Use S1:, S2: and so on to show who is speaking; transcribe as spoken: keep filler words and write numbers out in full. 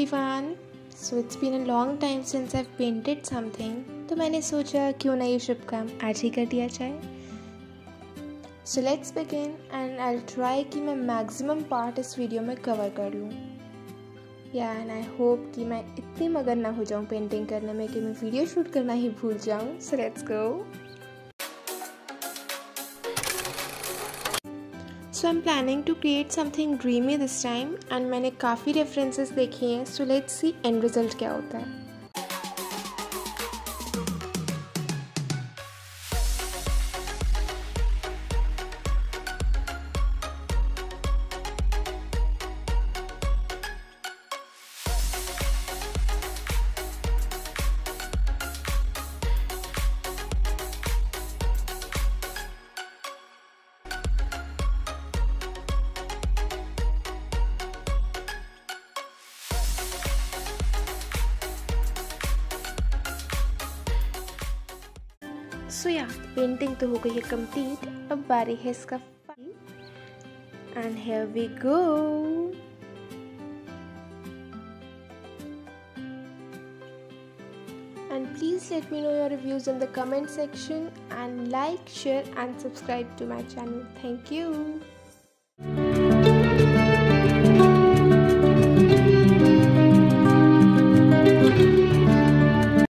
S1: everyone. So it's been a long time since I've painted something. तो मैंने सोचा क्यों ना ये शुभ काम आज ही कर दिया जाए. So let's begin and I'll try कि मैं maximum part इस वीडियो में cover कर लूँ. Yeah, and I hope कि मैं इतनी मगन ना हो जाऊँ पेंटिंग करने में कि मैं वीडियो शूट करना ही भूल जाऊँ. So let's go. So I'm planning to create something dreamy this time and मैंने काफ़ी references देखी हैं. So let's see end result क्या होता है. सो या पेंटिंग तो हो गई है कंप्लीट. अब बारी है इसका file and here we go. And please let me know your reviews in the comment section and like share and subscribe to my channel. Thank you.